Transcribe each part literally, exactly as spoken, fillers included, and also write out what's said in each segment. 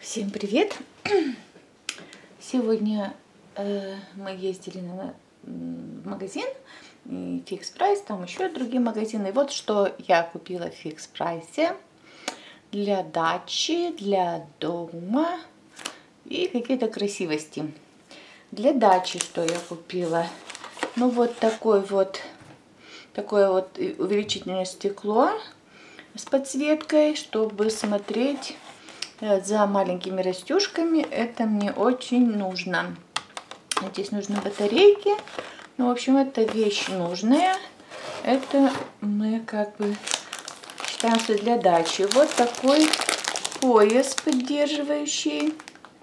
Всем привет! Сегодня э, мы ездили на, в магазин Фикс Прайс, там еще другие магазины. И вот что я купила в Фикс Прайсе для дачи, для дома и какие-то красивости. Для дачи что я купила? Ну вот такой вот, такое вот увеличительное стекло с подсветкой, чтобы смотреть за маленькими растюшками. Это мне очень нужно. Здесь нужны батарейки. Ну, в общем, это вещь нужная. Это мы как бы считаем, что для дачи. Вот такой пояс поддерживающий.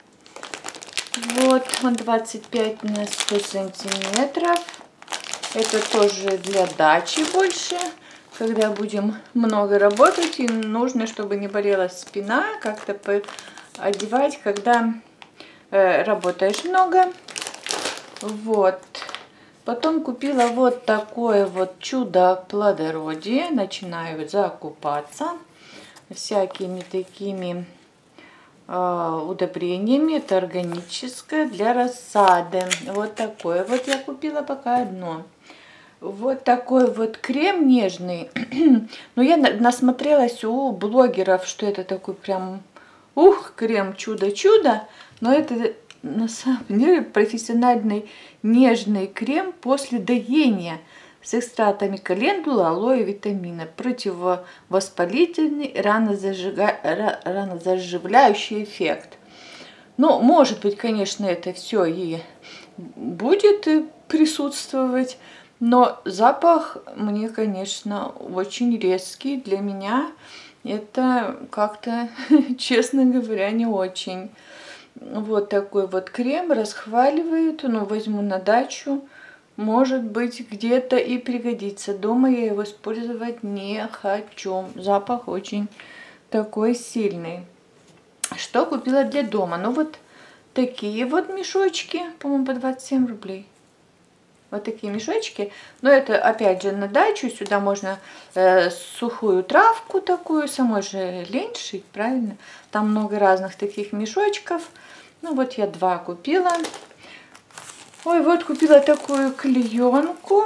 Вот он двадцать пять на сто сантиметров. Это тоже для дачи больше. Когда будем много работать, и нужно, чтобы не болела спина, как-то одевать, когда э, работаешь много. Вот. Потом купила вот такое вот чудо плодородия. Начинаю закупаться всякими такими э, удобрениями. Это органическое для рассады. Вот такое вот я купила пока одно. Вот такой вот крем нежный. Но я насмотрелась у блогеров, что это такой прям, ух, крем чудо-чудо. Но это на самом деле профессиональный нежный крем после доения с экстратами календулы, алоэ, витамина. Противовоспалительный, ранозажига... ранозаживляющий эффект. Ну, может быть, конечно, это все и будет присутствовать. Но запах мне, конечно, очень резкий. Для меня это как-то, честно говоря, не очень. Вот такой вот крем расхваливают. Ну, возьму на дачу. Может быть, где-то и пригодится. Дома я его использовать не хочу. Запах очень такой сильный. Что купила для дома? Ну, вот такие вот мешочки. По-моему, по двадцать семь рублей. Вот такие мешочки. Но это опять же на дачу. Сюда можно э, сухую травку такую. Самой же лень шить, правильно? Там много разных таких мешочков. Ну вот я два купила. Ой, вот купила такую клеенку.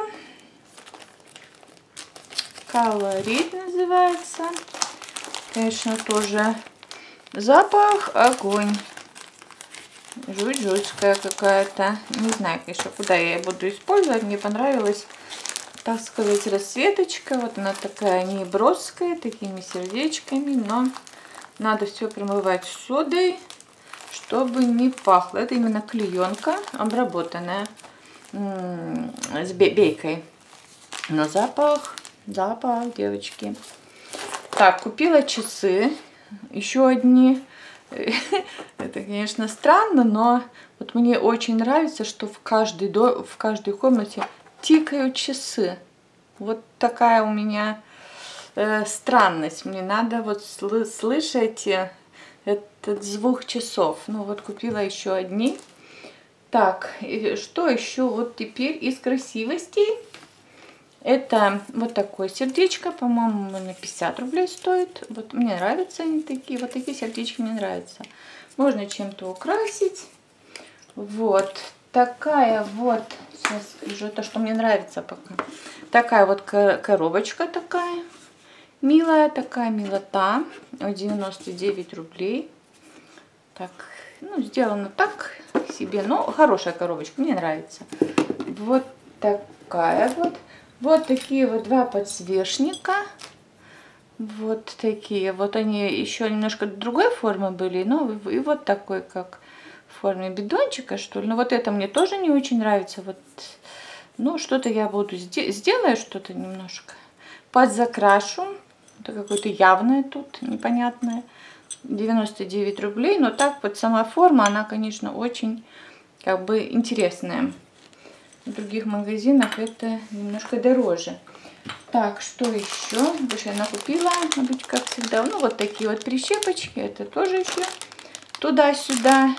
Колорит называется. Конечно, тоже запах огонь. Жуть-жутская какая-то. Не знаю, конечно, куда я ее буду использовать. Мне понравилась, так сказать, расцветочка. Вот она такая не броская, такими сердечками. Но надо все промывать содой, чтобы не пахло. Это именно клеенка обработанная с бейкой. Но запах, запах, девочки. Так, купила часы. Еще одни. Это, конечно, странно, но вот мне очень нравится, что в каждой, до... в каждой комнате тикают часы. Вот такая у меня э, странность. Мне надо вот сл слышать этот звук часов. Ну вот купила еще одни. Так, и что еще вот теперь из красивостей? Это вот такое сердечко, по-моему, на пятьдесят рублей стоит. Вот мне нравятся они такие, вот такие сердечки мне нравятся. Можно чем-то украсить. Вот такая вот, сейчас скажу, это что мне нравится пока. Такая вот коробочка такая, милая, такая милота, девяносто девять рублей. Так, ну, сделано так себе, но хорошая коробочка, мне нравится. Вот такая вот. Вот такие вот два подсвечника. Вот такие. Вот они еще немножко другой формы были. Ну, и вот такой, как в форме бидончика, что ли. Но вот это мне тоже не очень нравится. Вот, ну, что-то я буду сделаю, что-то немножко подзакрашу. Это какое-то явное тут, непонятное. девяносто девять рублей. Но так вот сама форма, она, конечно, очень, как бы, интересная. В других магазинах это немножко дороже. Так, что еще? Больше я накупила, как всегда. Ну, вот такие вот прищепочки. Это тоже еще туда-сюда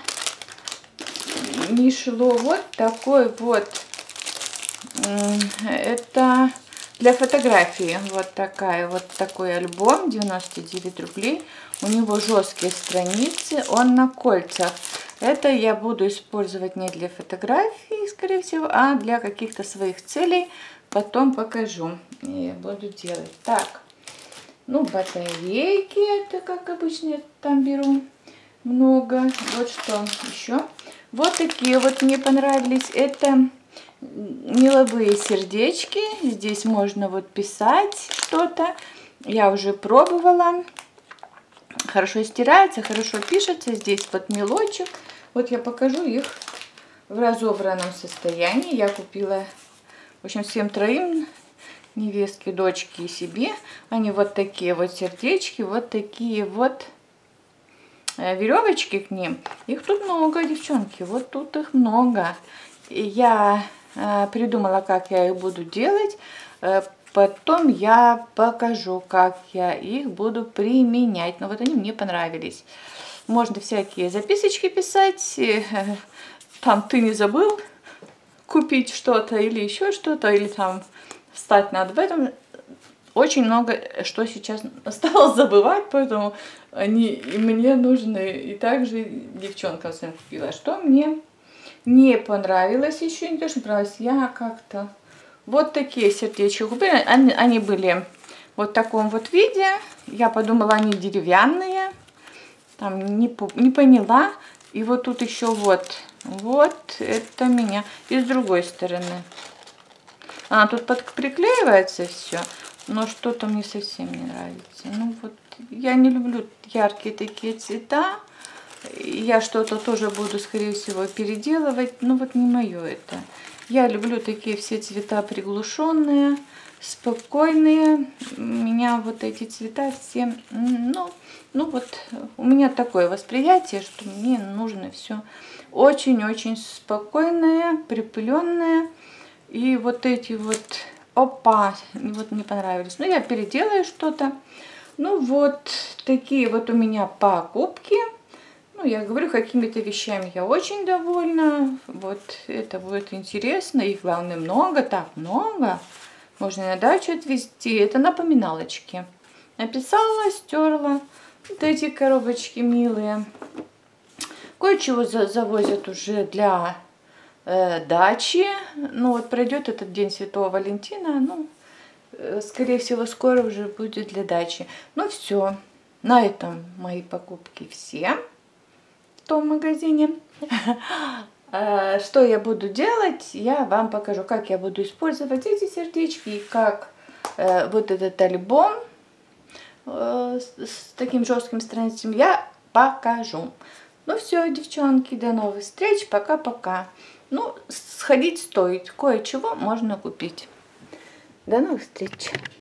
не шло. Вот такой вот. Это Для фотографии вот такая вот такой альбом, девяносто девять рублей. У него жесткие страницы, он на кольцах. Это я буду использовать не для фотографий, скорее всего, а для каких-то своих целей. Потом покажу. Я буду делать. Так, ну батарейки, это как обычно я там беру много. Вот что еще. Вот такие вот мне понравились. Это меловые сердечки. Здесь можно вот писать что-то. Я уже пробовала. Хорошо стирается, хорошо пишется. Здесь вот мелочек. Вот я покажу их в разобранном состоянии. Я купила, в общем, всем троим, невестке, дочке и себе. Они вот такие вот сердечки, вот такие вот веревочки к ним. Их тут много, девчонки. Вот тут их много. И я э, придумала, как я их буду делать. Э, потом я покажу, как я их буду применять. Но вот они мне понравились. Можно всякие записочки писать. Там ты не забыл купить что-то или еще что-то. Или там встать надо в этом. Очень много что сейчас стала забывать, поэтому они и мне нужны. И также девчонкам своим купила. Что мне не понравилось еще, не то, что понравилось, я как-то вот такие сердечки купила. Они, они были вот в таком вот виде. Я подумала, они деревянные. Там не, не поняла. И вот тут еще вот. Вот это меня. И с другой стороны. А, тут под, приклеивается все. Но что-то мне совсем не нравится. Ну вот, я не люблю яркие такие цвета. Я что-то тоже буду, скорее всего, переделывать. Но вот не мое это. Я люблю такие все цвета приглушенные, спокойные. У меня вот эти цвета все, ну, ну вот, у меня такое восприятие, что мне нужно все очень-очень спокойное, припыленное. И вот эти вот, опа, вот не понравились. Ну, я переделаю что-то. Ну, вот такие вот у меня покупки. Ну, я говорю, какими-то вещами я очень довольна. Вот это будет интересно. И главное, много, так много. Можно и на дачу отвезти. Это напоминалочки. Написала, стерла. Вот эти коробочки милые. Кое-чего завозят уже для э, дачи. Ну, вот пройдет этот день Святого Валентина. Ну, э, скорее всего, скоро уже будет для дачи. Ну, все. На этом мои покупки все. В том магазине. Что я буду делать, я вам покажу, как я буду использовать эти сердечки и как э, вот этот альбом э, с, с таким жестким страницами я покажу. Ну все, девчонки, до новых встреч, пока-пока. Ну, сходить стоит, кое-чего можно купить. До новых встреч.